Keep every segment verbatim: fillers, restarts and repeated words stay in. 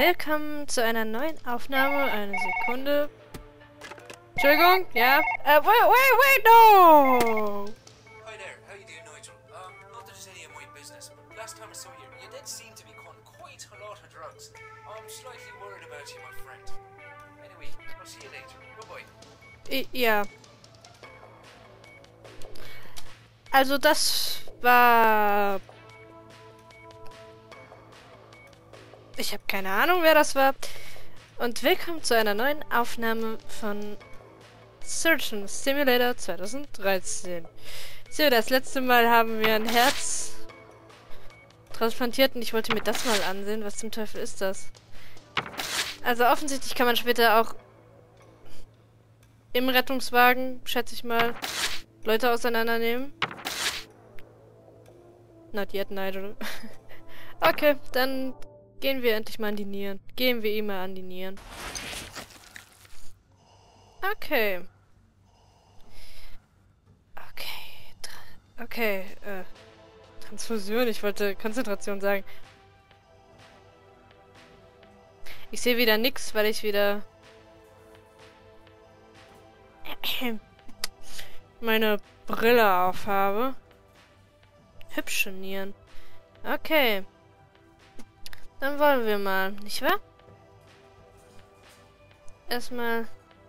Willkommen zu einer neuen Aufnahme. Eine Sekunde. Entschuldigung, ja. Uh, wait, wait, wait, no! Hi there, how you doing, Nigel? Um, not that it's any of my business, but last time I saw you, you did seem to be on quite a lot of drugs. I'm slightly worried about you, my friend. Anyway, I'll see you later. Bye-bye. I ja. Also das war... Ich habe keine Ahnung, wer das war. Und willkommen zu einer neuen Aufnahme von Surgeon Simulator zwanzig dreizehn. So, das letzte Mal haben wir ein Herz transplantiert und ich wollte mir das mal ansehen. Was zum Teufel ist das? Also offensichtlich kann man später auch im Rettungswagen, schätze ich mal, Leute auseinandernehmen. Not yet, Nigel. Okay, dann gehen wir endlich mal an die Nieren. Gehen wir ihm mal an die Nieren. Okay. Okay. Tra okay, äh. Transfusion, ich wollte Konzentration sagen. Ich sehe wieder nix, weil ich wieder meine Brille aufhabe. Hübsche Nieren. Okay. Dann wollen wir mal, nicht wahr? Erstmal.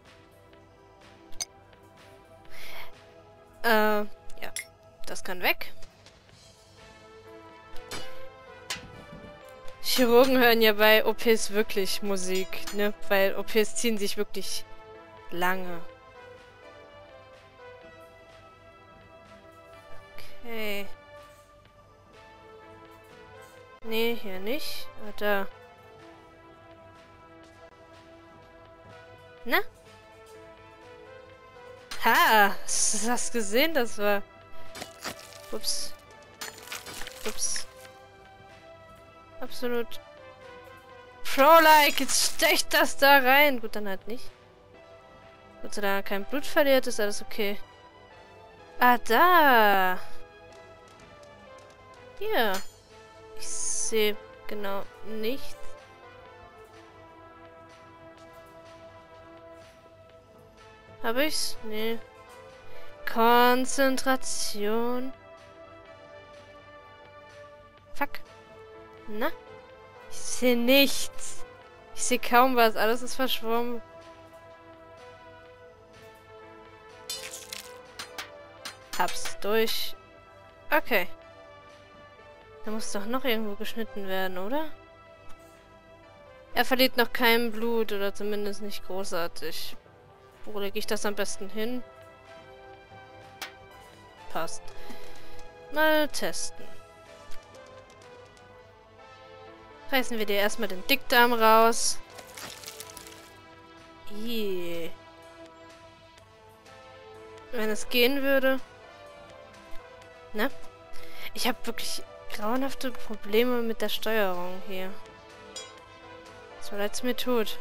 Äh, ja. Das kann weg. Chirurgen hören ja bei O Ps wirklich Musik, ne? Weil O Ps ziehen sich wirklich lange. Okay. Nee, hier nicht. Ah, da. Na? Ha! Hast du das gesehen? Das war... Ups. Ups. Absolut. Pro-like! Jetzt stecht das da rein! Gut, dann halt nicht. Gut, solange kein Blut verliert, ist alles okay. Ah, da! Hier. Ich sehe genau nichts. Habe ich's? Nee. Konzentration. Fuck. Na? Ich sehe nichts. Ich sehe kaum was. Alles ist verschwommen. Hab's durch. Okay. Da muss doch noch irgendwo geschnitten werden, oder? Er verliert noch kein Blut, oder zumindest nicht großartig. Wo lege ich das am besten hin? Passt. Mal testen. Reißen wir dir erstmal den Dickdarm raus. Ih. Wenn es gehen würde. Ne? Ich habe wirklich grauenhafte Probleme mit der Steuerung hier. So leid es mir tut.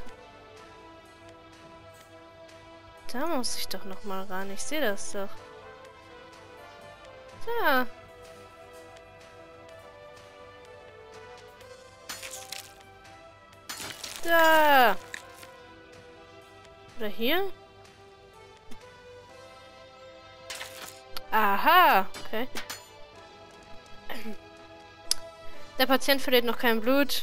Da muss ich doch noch mal ran. Ich sehe das doch. Da. Da. Oder hier? Aha. Okay. Der Patient verliert noch kein Blut.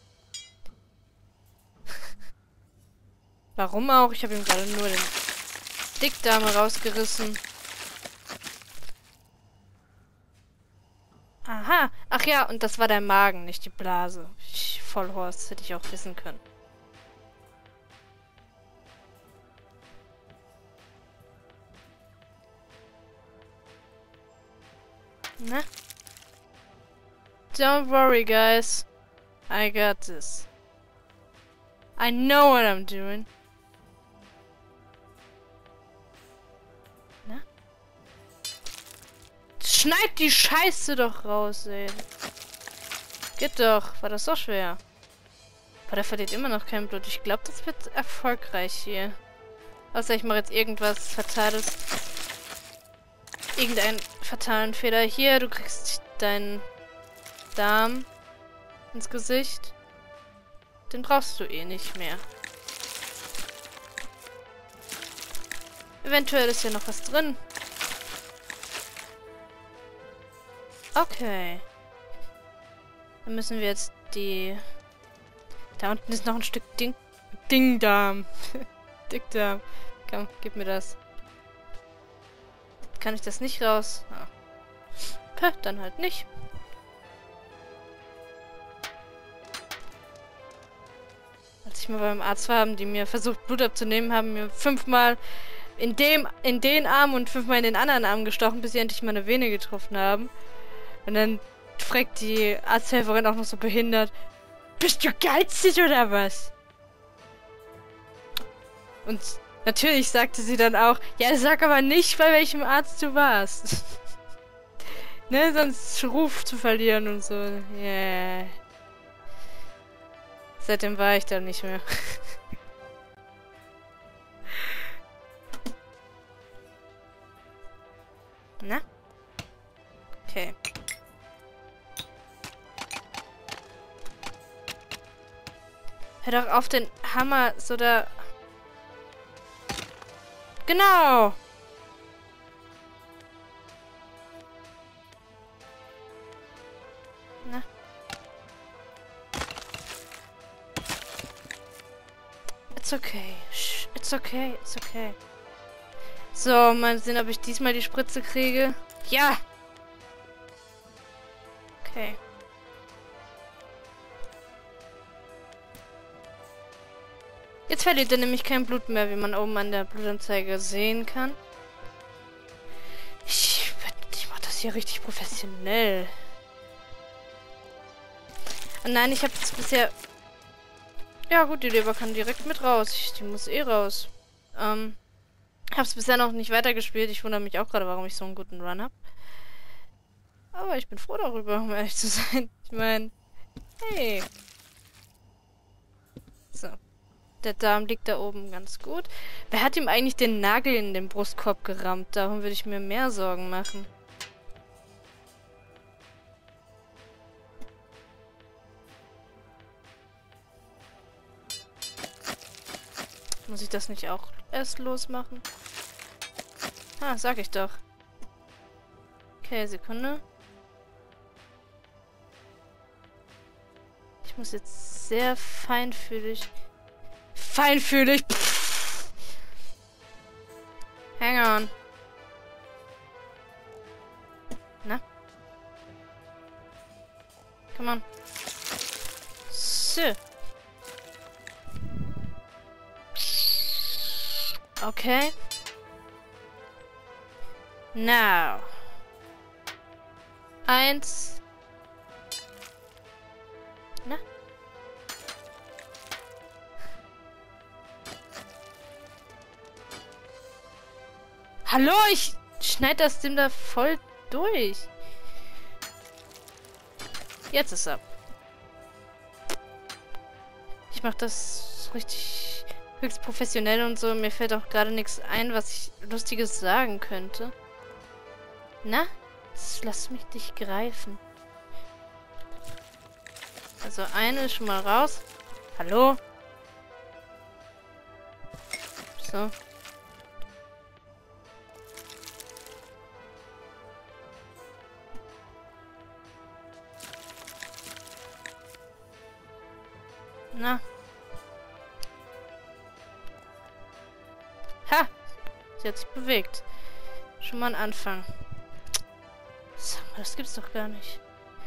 Warum auch? Ich habe ihm gerade nur den Dickdarm rausgerissen. Aha. Ach ja, und das war der Magen, nicht die Blase. Ich, Vollhorst, hätte ich auch wissen können. Na? Don't worry, guys. I got this. I know what I'm doing. Na? Schneid die Scheiße doch raus, ey. Geht doch. War das so schwer? Aber der verliert immer noch kein Blut. Ich glaube, das wird erfolgreich hier. Außer ich mache jetzt irgendwas Fatales. Irgendeinen fatalen Fehler. Hier, du kriegst deinen Darm ins Gesicht. Den brauchst du eh nicht mehr. Eventuell ist hier noch was drin. Okay. Dann müssen wir jetzt die... Da unten ist noch ein Stück Ding... Dingdarm. Dickdarm. Komm, gib mir das. Kann ich das nicht raus? Ah. Puh, dann halt nicht. Als ich mal beim Arzt war, haben die mir versucht, Blut abzunehmen, haben mir fünfmal in dem, in den Arm und fünfmal in den anderen Arm gestochen, bis sie endlich mal eine Vene getroffen haben. Und dann fragt die Arzthelferin auch noch so behindert: Bist du geizig oder was? Und natürlich sagte sie dann auch: Ja, sag aber nicht, bei welchem Arzt du warst. Ne, sonst Ruf zu verlieren und so. Yeah. Seitdem war ich da nicht mehr. Na? Okay. Hör doch auf, den Hammer so da... Genau! Na? It's okay. Shh, it's okay, it's okay. So, mal sehen, ob ich diesmal die Spritze kriege. Ja! Okay. Jetzt verliert er nämlich kein Blut mehr, wie man oben an der Blutanzeige sehen kann. Ich, ich mach das hier richtig professionell. Und nein, ich habe jetzt bisher... Ja gut, die Leber kann direkt mit raus. Ich, die muss eh raus. Ähm, hab's bisher noch nicht weitergespielt. Ich wundere mich auch gerade, warum ich so einen guten Run habe. Aber ich bin froh darüber, um ehrlich zu sein. Ich meine, hey. So. Der Darm liegt da oben ganz gut. Wer hat ihm eigentlich den Nagel in den Brustkorb gerammt? Darum würde ich mir mehr Sorgen machen. Muss ich das nicht auch erst losmachen? Ah, sag ich doch. Okay, Sekunde. Ich muss jetzt sehr feinfühlig... Feinfühlig! Pff. Hang on. Na? Come on. So. Okay. Now. Eins. Na? Hallo, ich schneide das Ding da voll durch. Jetzt ist er. Ich mache das richtig höchst professionell und so. Mir fällt auch gerade nichts ein, was ich Lustiges sagen könnte. Na? Jetzt lass mich dich greifen. Also eine ist schon mal raus. Hallo? So. Na. Ha! Sie hat sich bewegt. Schon mal ein Anfang. Sag mal, das gibt's doch gar nicht.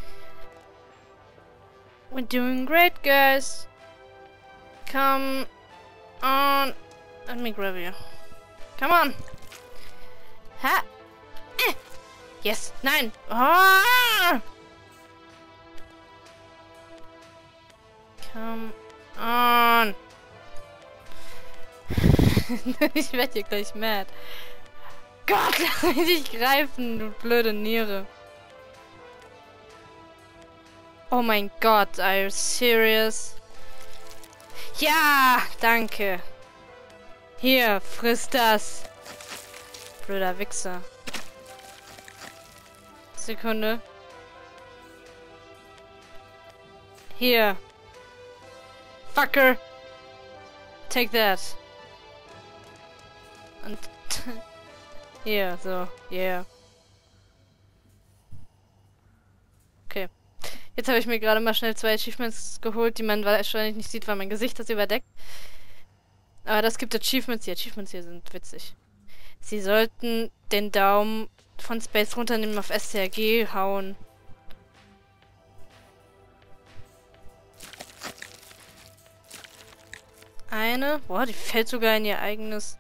We're doing great, guys. Come on. Let me grab you. Come on. Ha! Eh. Yes. Nein. Ah! Come on. Ich werde hier gleich mad. Gott, lass mich nicht greifen, du blöde Niere. Oh mein Gott, are you serious? Ja, danke. Hier, friss das. Blöder Wichser. Sekunde. Hier. Fucker! Take that. Und... Hier, so. Yeah. Okay. Jetzt habe ich mir gerade mal schnell zwei Achievements geholt, die man wahrscheinlich nicht sieht, weil mein Gesicht das überdeckt. Aber das gibt Achievements. Die Achievements hier sind witzig. Sie sollten den Daumen von Space runternehmen, auf S T R G hauen. Eine. Boah, die fällt sogar in ihr eigenes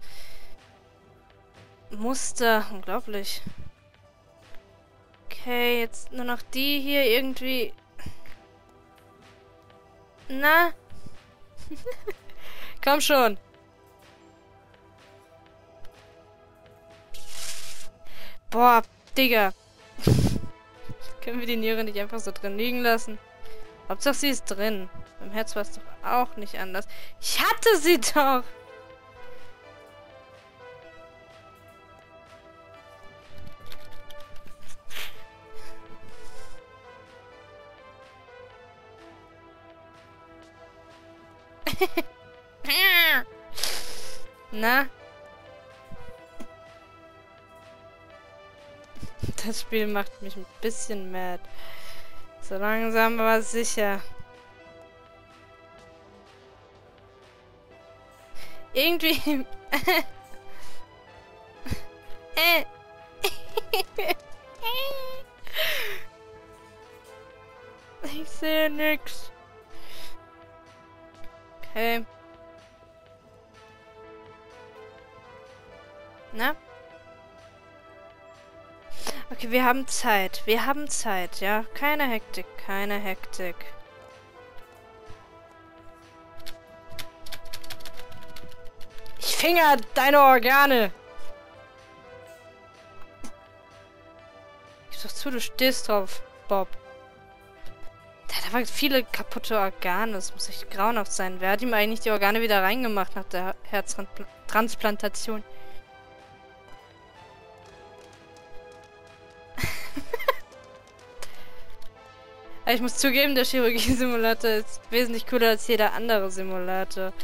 Muster. Unglaublich. Okay, jetzt nur noch die hier irgendwie. Na? Komm schon. Boah, Digga. Können wir die Niere nicht einfach so drin liegen lassen? Hauptsache sie ist drin. Beim Herz war es doch auch nicht anders. Ich hatte sie doch! Na? Das Spiel macht mich ein bisschen mad. So langsam, aber sicher. Irgendwie... äh. Ich sehe nix. Okay. Na? Okay, wir haben Zeit. Wir haben Zeit, ja? Keine Hektik, keine Hektik. Ich finger deine Organe! Gib doch zu, du stehst drauf, Bob. Da waren viele kaputte Organe. Das muss echt grauenhaft sein. Wer hat ihm eigentlich die Organe wieder reingemacht nach der Herztransplantation? Ich muss zugeben, der Chirurgie-Simulator ist wesentlich cooler als jeder andere Simulator.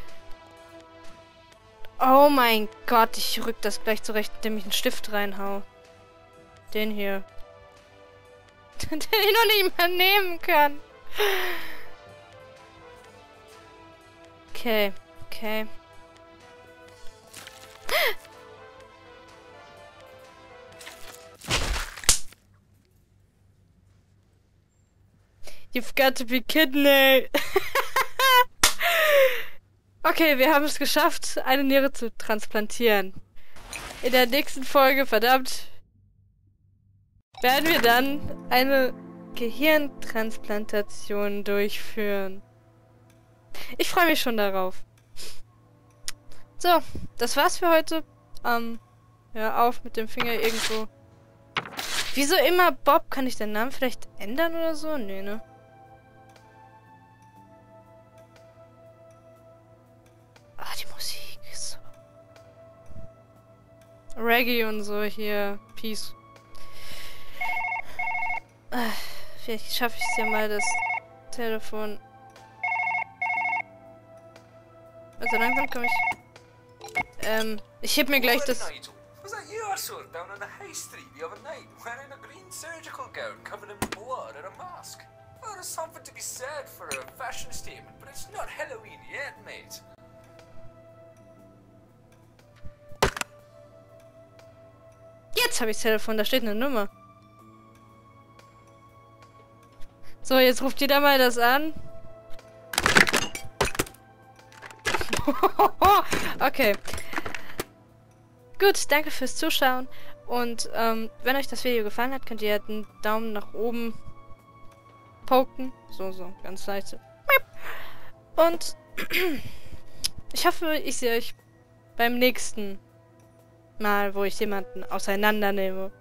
Oh mein Gott, ich rück das gleich zurecht, indem ich einen Stift reinhau. Den hier. Den ich noch nicht mehr nehmen kann. Okay, okay. You've got to be kidding me. Okay, wir haben es geschafft, eine Niere zu transplantieren. In der nächsten Folge, verdammt, werden wir dann eine Gehirntransplantation durchführen. Ich freue mich schon darauf. So, das war's für heute. Ähm, hör auf mit dem Finger irgendwo. Wieso immer Bob? Kann ich den Namen vielleicht ändern oder so? Nee, ne? Ah, die Musik ist so... Reggae und so hier. Peace. Ah, vielleicht schaffe ich es ja mal, das Telefon... Also langsam komme ich... Ähm, ich heb mir gleich das... Was that you I saw down on the high street the other night, wearing a green surgical gown covered in blood and a mask? Well, there's something to be said for a fashion statement, but it's not Halloween yet, mate. Jetzt habe ich das Telefon, da steht eine Nummer. So, jetzt ruft jeder mal das an. Okay. Gut, danke fürs Zuschauen. Und ähm, wenn euch das Video gefallen hat, könnt ihr einen Daumen nach oben poken. So, so, ganz leicht. Und ich hoffe, ich sehe euch beim nächsten Mal, wo ich jemanden auseinandernehme.